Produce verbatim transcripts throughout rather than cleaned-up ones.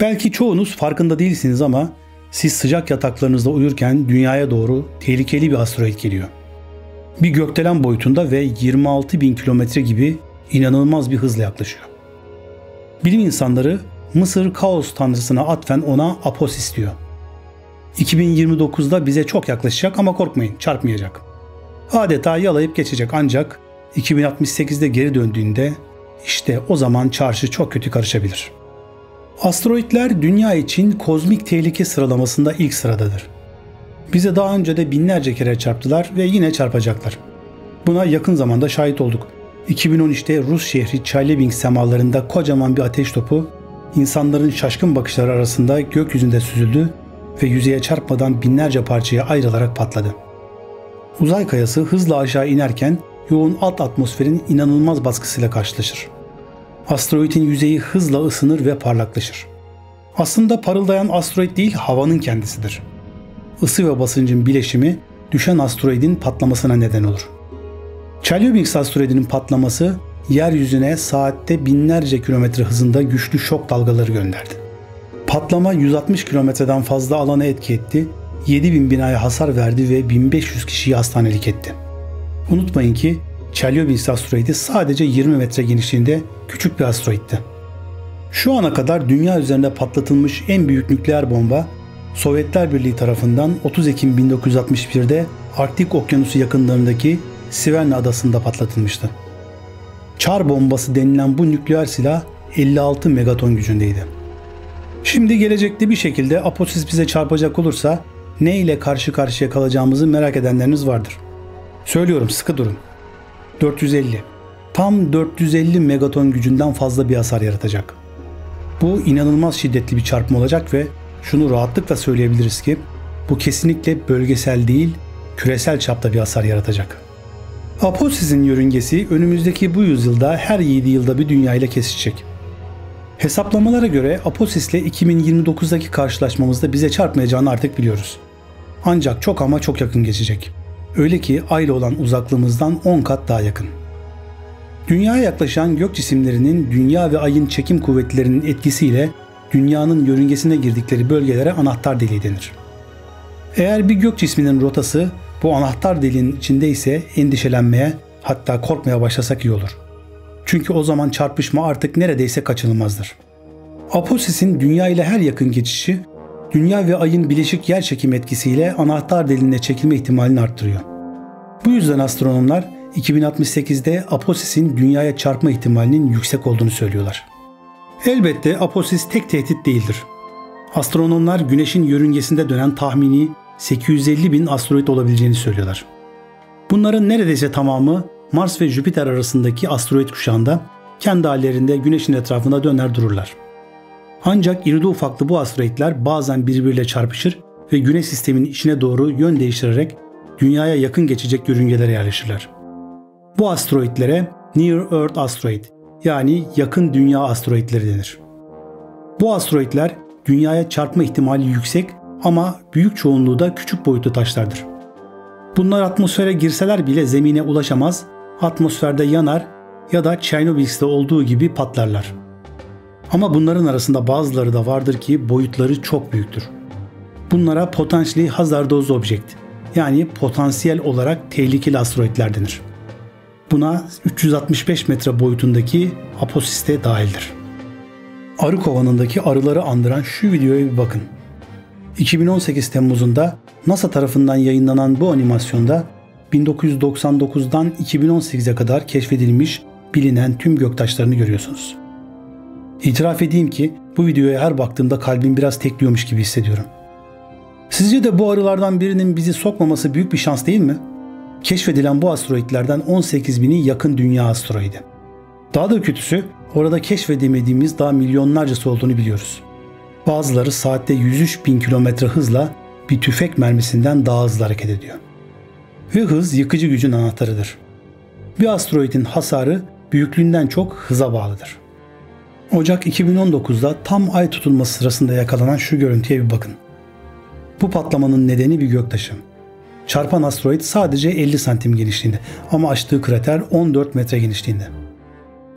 Belki çoğunuz farkında değilsiniz ama siz sıcak yataklarınızda uyurken dünyaya doğru tehlikeli bir asteroid geliyor. Bir gökdelen boyutunda ve yirmi altı bin kilometre gibi inanılmaz bir hızla yaklaşıyor. Bilim insanları Mısır kaos tanrısına atfen ona Aposis diyor. iki bin yirmi dokuzda bize çok yaklaşacak ama korkmayın, çarpmayacak. Adeta yalayıp geçecek, ancak iki bin altmış sekizde geri döndüğünde işte o zaman çarşı çok kötü karışabilir. Asteroidler dünya için kozmik tehlike sıralamasında ilk sıradadır. Bize daha önce de binlerce kere çarptılar ve yine çarpacaklar. Buna yakın zamanda şahit olduk. iki bin on üçte Rus şehri Çelyabinsk semalarında kocaman bir ateş topu insanların şaşkın bakışları arasında gökyüzünde süzüldü ve yüzeye çarpmadan binlerce parçaya ayrılarak patladı. Uzay kayası hızla aşağı inerken yoğun alt atmosferin inanılmaz baskısıyla karşılaşır. Asteroidin yüzeyi hızla ısınır ve parlaklaşır. Aslında parıldayan asteroid değil, havanın kendisidir. Isı ve basıncın bileşimi düşen asteroidin patlamasına neden olur. Çelyabinsk asteroidinin patlaması yeryüzüne saatte binlerce kilometre hızında güçlü şok dalgaları gönderdi. Patlama yüz altmış kilometreden fazla alana etki etti, yedi bin binaya hasar verdi ve bin beş yüz kişiyi hastanelik etti. Unutmayın ki Çelyabinsk asteroidi sadece yirmi metre genişliğinde küçük bir asteroidti. Şu ana kadar dünya üzerinde patlatılmış en büyük nükleer bomba Sovyetler Birliği tarafından otuz Ekim bin dokuz yüz altmış birde Arktik Okyanusu yakınlarındaki Siverna adasında patlatılmıştı. Çar bombası denilen bu nükleer silah elli altı megaton gücündeydi. Şimdi gelecekte bir şekilde Aposis bize çarpacak olursa ne ile karşı karşıya kalacağımızı merak edenleriniz vardır. Söylüyorum, sıkı durun. dört yüz elli. Tam dört yüz elli megaton gücünden fazla bir hasar yaratacak. Bu inanılmaz şiddetli bir çarpma olacak ve şunu rahatlıkla söyleyebiliriz ki bu kesinlikle bölgesel değil, küresel çapta bir hasar yaratacak. Aposis'in yörüngesi önümüzdeki bu yüzyılda her yedi yılda bir dünya ile kesişecek. Hesaplamalara göre Aposis ile iki bin yirmi dokuzdaki karşılaşmamızda bize çarpmayacağını artık biliyoruz. Ancak çok ama çok yakın geçecek. Öyle ki Ay ile olan uzaklığımızdan on kat daha yakın. Dünyaya yaklaşan gök cisimlerinin Dünya ve Ay'ın çekim kuvvetlerinin etkisiyle Dünya'nın yörüngesine girdikleri bölgelere anahtar deliği denir. Eğer bir gök cisminin rotası bu anahtar deliğin içinde ise endişelenmeye, hatta korkmaya başlasak iyi olur. Çünkü o zaman çarpışma artık neredeyse kaçınılmazdır. Aposis'in Dünya ile her yakın geçişi, Dünya ve Ay'ın bileşik yerçekim etkisiyle anahtar deliğine çekilme ihtimalini arttırıyor. Bu yüzden astronomlar iki bin altmış sekizde Aposis'in Dünya'ya çarpma ihtimalinin yüksek olduğunu söylüyorlar. Elbette Aposis tek tehdit değildir. Astronomlar Güneş'in yörüngesinde dönen tahmini sekiz yüz elli bin asteroid olabileceğini söylüyorlar. Bunların neredeyse tamamı Mars ve Jüpiter arasındaki asteroid kuşağında kendi hallerinde Güneş'in etrafında döner dururlar. Ancak irili ufaklı bu asteroidler bazen birbiriyle çarpışır ve Güneş sisteminin içine doğru yön değiştirerek Dünya'ya yakın geçecek yörüngelere yerleşirler. Bu asteroidlere Near Earth Asteroid yani yakın dünya asteroidleri denir. Bu asteroidler Dünya'ya çarpma ihtimali yüksek ama büyük çoğunluğu da küçük boyutlu taşlardır. Bunlar atmosfere girseler bile zemine ulaşamaz, atmosferde yanar ya da Çernobyl'de olduğu gibi patlarlar. Ama bunların arasında bazıları da vardır ki boyutları çok büyüktür. Bunlara Potentially Hazardous Object yani potansiyel olarak tehlikeli asteroidler denir. Buna üç yüz altmış beş metre boyutundaki Aposis de dahildir. Arı kovanındaki arıları andıran şu videoya bir bakın. iki bin on sekiz Temmuz'unda NASA tarafından yayınlanan bu animasyonda bin dokuz yüz doksan dokuzdan iki bin on sekize kadar keşfedilmiş bilinen tüm göktaşlarını görüyorsunuz. İtiraf edeyim ki bu videoya her baktığımda kalbim biraz tekliyormuş gibi hissediyorum. Sizce de bu arılardan birinin bizi sokmaması büyük bir şans değil mi? Keşfedilen bu asteroidlerden on sekiz bini yakın dünya asteroidi. Daha da kötüsü orada keşfedemediğimiz daha milyonlarcası olduğunu biliyoruz. Bazıları saatte yüz üç bin kilometre hızla bir tüfek mermisinden daha hızlı hareket ediyor. Ve hız yıkıcı gücün anahtarıdır. Bir asteroidin hasarı büyüklüğünden çok hıza bağlıdır. Ocak iki bin on dokuzda tam ay tutulması sırasında yakalanan şu görüntüye bir bakın. Bu patlamanın nedeni bir göktaşı. Çarpan asteroid sadece elli santim genişliğinde ama açtığı krater on dört metre genişliğinde.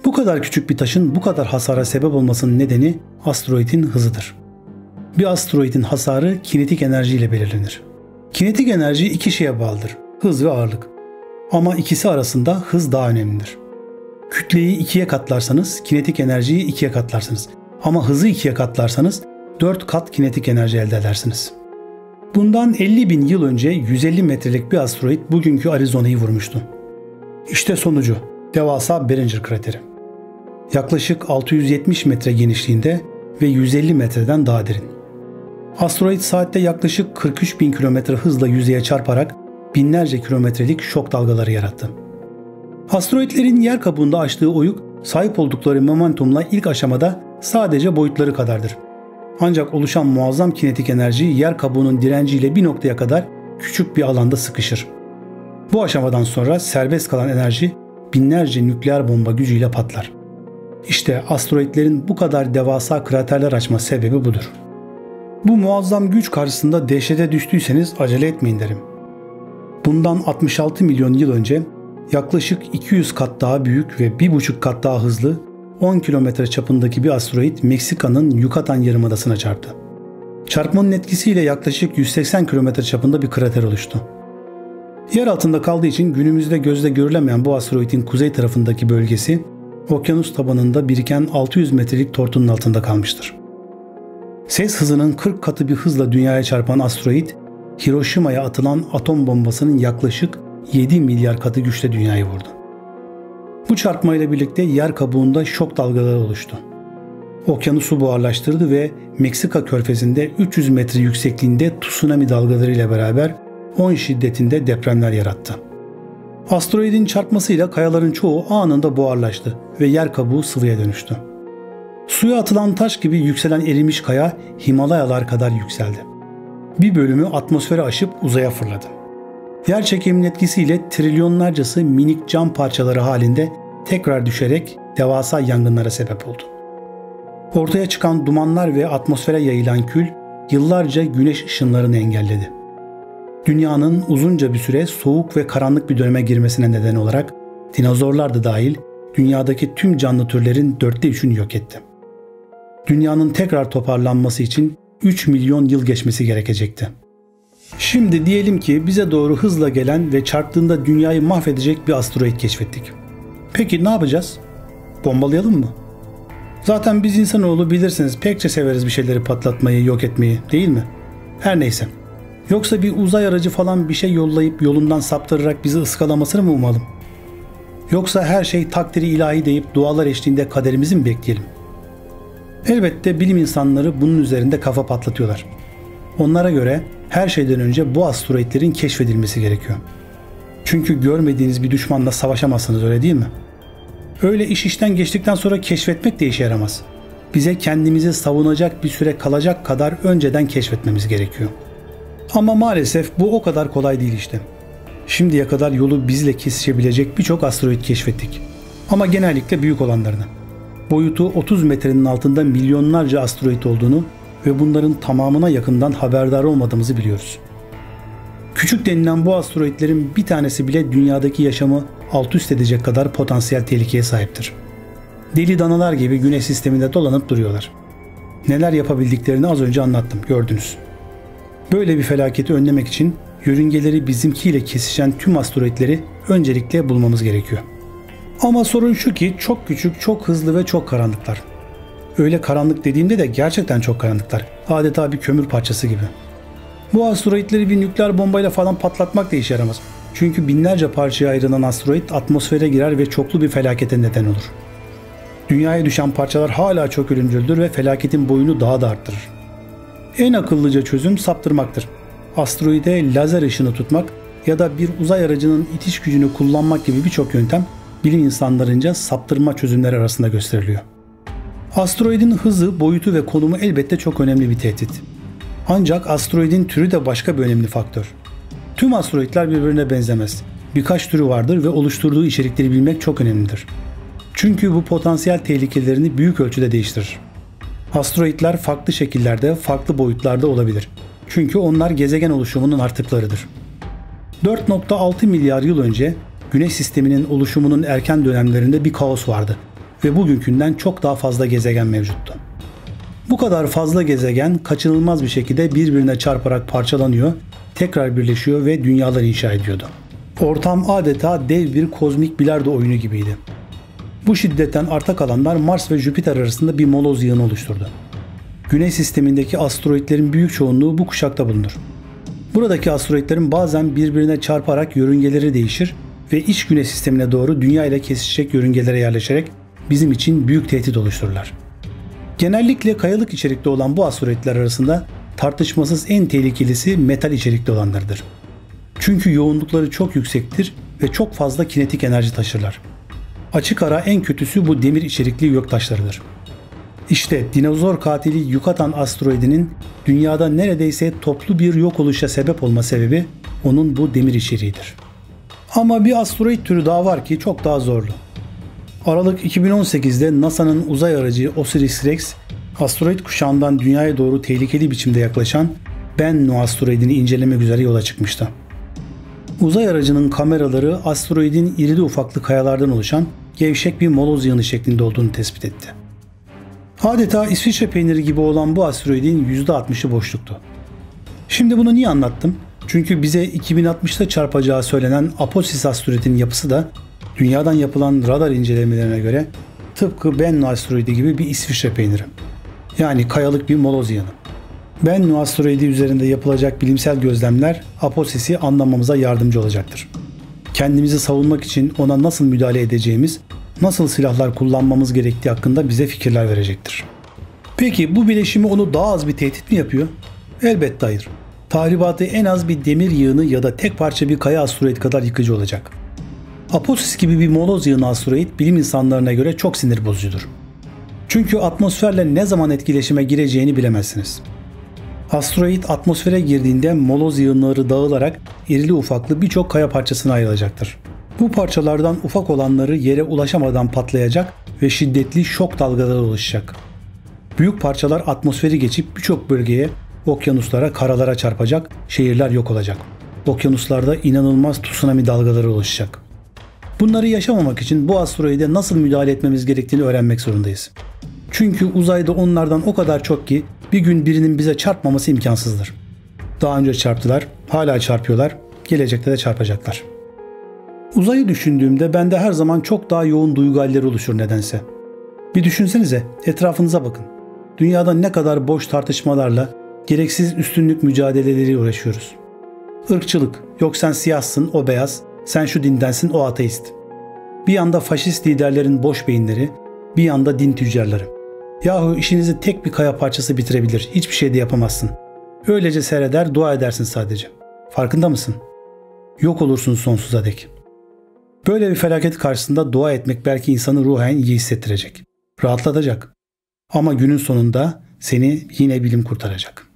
Bu kadar küçük bir taşın bu kadar hasara sebep olmasının nedeni asteroidin hızıdır. Bir asteroidin hasarı kinetik enerji ile belirlenir. Kinetik enerji iki şeye bağlıdır: hız ve ağırlık. Ama ikisi arasında hız daha önemlidir. Kütleyi ikiye katlarsanız kinetik enerjiyi ikiye katlarsınız. Ama hızı ikiye katlarsanız dört kat kinetik enerji elde edersiniz. Bundan elli bin yıl önce yüz elli metrelik bir asteroid bugünkü Arizona'yı vurmuştu. İşte sonucu: devasa Barringer krateri. Yaklaşık altı yüz yetmiş metre genişliğinde ve yüz elli metreden daha derin. Asteroid saatte yaklaşık kırk üç bin kilometre hızla yüzeye çarparak binlerce kilometrelik şok dalgaları yarattı. Asteroidlerin yer kabuğunda açtığı oyuk sahip oldukları momentumla ilk aşamada sadece boyutları kadardır. Ancak oluşan muazzam kinetik enerji yer kabuğunun direnciyle bir noktaya kadar küçük bir alanda sıkışır. Bu aşamadan sonra serbest kalan enerji binlerce nükleer bomba gücüyle patlar. İşte asteroidlerin bu kadar devasa kraterler açma sebebi budur. Bu muazzam güç karşısında dehşete düştüyseniz acele etmeyin derim. Bundan altmış altı milyon yıl önce yaklaşık iki yüz kat daha büyük ve bir buçuk kat daha hızlı on kilometre çapındaki bir asteroid Meksika'nın Yucatan Yarımadası'na çarptı. Çarpmanın etkisiyle yaklaşık yüz seksen kilometre çapında bir krater oluştu. Yer altında kaldığı için günümüzde gözle görülemeyen bu asteroidin kuzey tarafındaki bölgesi okyanus tabanında biriken altı yüz metrelik tortunun altında kalmıştır. Ses hızının kırk katı bir hızla dünyaya çarpan asteroid, Hiroşima'ya atılan atom bombasının yaklaşık yedi milyar katı güçle dünyayı vurdu. Bu çarpmayla birlikte yer kabuğunda şok dalgaları oluştu. Okyanusu buharlaştırdı ve Meksika körfezinde üç yüz metre yüksekliğinde tsunami dalgalarıyla beraber on şiddetinde depremler yarattı. Asteroidin çarpmasıyla kayaların çoğu anında buharlaştı ve yer kabuğu sıvıya dönüştü. Suya atılan taş gibi yükselen erimiş kaya Himalayalar kadar yükseldi. Bir bölümü atmosferi aşıp uzaya fırladı. Yer çekiminin etkisiyle trilyonlarcası minik cam parçaları halinde tekrar düşerek devasa yangınlara sebep oldu. Ortaya çıkan dumanlar ve atmosfere yayılan kül yıllarca güneş ışınlarını engelledi. Dünyanın uzunca bir süre soğuk ve karanlık bir döneme girmesine neden olarak dinozorlar da dahil dünyadaki tüm canlı türlerin dörtte üçünü yok etti. Dünyanın tekrar toparlanması için üç milyon yıl geçmesi gerekecekti. Şimdi diyelim ki bize doğru hızla gelen ve çarptığında dünyayı mahvedecek bir asteroid keşfettik. Peki ne yapacağız? Bombalayalım mı? Zaten biz insanoğlu bilirsiniz pekçe severiz bir şeyleri patlatmayı, yok etmeyi, değil mi? Her neyse. Yoksa bir uzay aracı falan bir şey yollayıp yolundan saptırarak bizi ıskalamasını mı umalım? Yoksa her şey takdiri ilahi deyip dualar eşliğinde kaderimizi mi bekleyelim? Elbette bilim insanları bunun üzerinde kafa patlatıyorlar. Onlara göre her şeyden önce bu asteroidlerin keşfedilmesi gerekiyor. Çünkü görmediğiniz bir düşmanla savaşamazsınız, öyle değil mi? Öyle iş işten geçtikten sonra keşfetmek de işe yaramaz. Bize kendimizi savunacak bir süre kalacak kadar önceden keşfetmemiz gerekiyor. Ama maalesef bu o kadar kolay değil işte. Şimdiye kadar yolu bizle kesişebilecek birçok asteroid keşfettik. Ama genellikle büyük olanlarını. Boyutu otuz metrenin altında milyonlarca asteroid olduğunu ve bunların tamamına yakından haberdar olmadığımızı biliyoruz. Küçük denilen bu asteroidlerin bir tanesi bile dünyadaki yaşamı alt üst edecek kadar potansiyel tehlikeye sahiptir. Deli danalar gibi Güneş sisteminde dolanıp duruyorlar. Neler yapabildiklerini az önce anlattım, gördünüz. Böyle bir felaketi önlemek için yörüngeleri bizimkiyle kesişen tüm asteroidleri öncelikle bulmamız gerekiyor. Ama sorun şu ki çok küçük, çok hızlı ve çok karanlıklar. Öyle karanlık dediğimde de gerçekten çok karanlıklar. Adeta bir kömür parçası gibi. Bu asteroidleri bir nükleer bombayla falan patlatmak da işe yaramaz. Çünkü binlerce parçaya ayrılan asteroid atmosfere girer ve çoklu bir felakete neden olur. Dünyaya düşen parçalar hala çok ölümcüldür ve felaketin boyunu daha da arttırır. En akıllıca çözüm saptırmaktır. Asteroide lazer ışını tutmak ya da bir uzay aracının itiş gücünü kullanmak gibi birçok yöntem bilim insanlarınca saptırma çözümleri arasında gösteriliyor. Asteroidin hızı, boyutu ve konumu elbette çok önemli bir tehdit. Ancak asteroidin türü de başka bir önemli faktör. Tüm asteroidler birbirine benzemez. Birkaç türü vardır ve oluşturduğu içerikleri bilmek çok önemlidir. Çünkü bu potansiyel tehlikelerini büyük ölçüde değiştirir. Asteroidler farklı şekillerde, farklı boyutlarda olabilir. Çünkü onlar gezegen oluşumunun artıklarıdır. dört nokta altı milyar yıl önce Güneş sisteminin oluşumunun erken dönemlerinde bir kaos vardı ve bugünkünden çok daha fazla gezegen mevcuttu. Bu kadar fazla gezegen kaçınılmaz bir şekilde birbirine çarparak parçalanıyor, tekrar birleşiyor ve dünyalar inşa ediyordu. Ortam adeta dev bir kozmik bilardo oyunu gibiydi. Bu şiddetten arta kalanlar Mars ve Jüpiter arasında bir moloz yığını oluşturdu. Güneş sistemindeki asteroidlerin büyük çoğunluğu bu kuşakta bulunur. Buradaki asteroidlerin bazen birbirine çarparak yörüngeleri değişir ve iç güneş sistemine doğru dünya ile kesişecek yörüngelere yerleşerek bizim için büyük tehdit oluştururlar. Genellikle kayalık içerikli olan bu asteroidler arasında tartışmasız en tehlikelisi metal içerikli olanlardır. Çünkü yoğunlukları çok yüksektir ve çok fazla kinetik enerji taşırlar. Açık ara en kötüsü bu demir içerikli göktaşlarıdır. İşte dinozor katili Yucatan asteroidinin dünyada neredeyse toplu bir yok oluşa sebep olma sebebi onun bu demir içeriğidir. Ama bir asteroid türü daha var ki çok daha zorlu. Aralık iki bin on sekizde NASA'nın uzay aracı Osiris-Rex, asteroid kuşağından dünyaya doğru tehlikeli biçimde yaklaşan Bennu asteroidini incelemek üzere yola çıkmıştı. Uzay aracının kameraları asteroidin irili ufaklı kayalardan oluşan gevşek bir moloz yığını şeklinde olduğunu tespit etti. Adeta İsviçre peyniri gibi olan bu asteroidin yüzde altmışı boşluktu. Şimdi bunu niye anlattım? Çünkü bize iki bin altmışta çarpacağı söylenen Apophis asteroidinin yapısı da dünyadan yapılan radar incelemelerine göre tıpkı Bennu asteroidi gibi bir İsviçre peyniri. Yani kayalık bir moloz yığını. Bennu asteroidi üzerinde yapılacak bilimsel gözlemler Apophis'i anlamamıza yardımcı olacaktır. Kendimizi savunmak için ona nasıl müdahale edeceğimiz, nasıl silahlar kullanmamız gerektiği hakkında bize fikirler verecektir. Peki bu bileşimi onu daha az bir tehdit mi yapıyor? Elbette hayır. Tahribatı en az bir demir yığını ya da tek parça bir kaya asteroid kadar yıkıcı olacak. Apophis gibi bir moloz yığını asteroid bilim insanlarına göre çok sinir bozucudur. Çünkü atmosferle ne zaman etkileşime gireceğini bilemezsiniz. Asteroid atmosfere girdiğinde moloz yığınları dağılarak irili ufaklı birçok kaya parçasına ayrılacaktır. Bu parçalardan ufak olanları yere ulaşamadan patlayacak ve şiddetli şok dalgaları oluşacak. Büyük parçalar atmosferi geçip birçok bölgeye, okyanuslara, karalara çarpacak, şehirler yok olacak. Okyanuslarda inanılmaz tsunami dalgaları oluşacak. Bunları yaşamamak için bu asteroide nasıl müdahale etmemiz gerektiğini öğrenmek zorundayız. Çünkü uzayda onlardan o kadar çok ki bir gün birinin bize çarpmaması imkansızdır. Daha önce çarptılar, hala çarpıyorlar, gelecekte de çarpacaklar. Uzayı düşündüğümde bende her zaman çok daha yoğun duygu halleri oluşur nedense. Bir düşünsenize, etrafınıza bakın. Dünyada ne kadar boş tartışmalarla, gereksiz üstünlük mücadeleleri uğraşıyoruz. Irkçılık, yok sen siyahsın, o beyaz, sen şu dindensin, o ateist. Bir yanda faşist liderlerin boş beyinleri, bir yanda din tüccarları. Yahu işinizi tek bir kaya parçası bitirebilir, hiçbir şey de yapamazsın. Öylece seyreder, dua edersin sadece. Farkında mısın? Yok olursun sonsuza dek. Böyle bir felaket karşısında dua etmek belki insanı ruhen iyi hissettirecek, rahatlatacak. Ama günün sonunda seni yine bilim kurtaracak.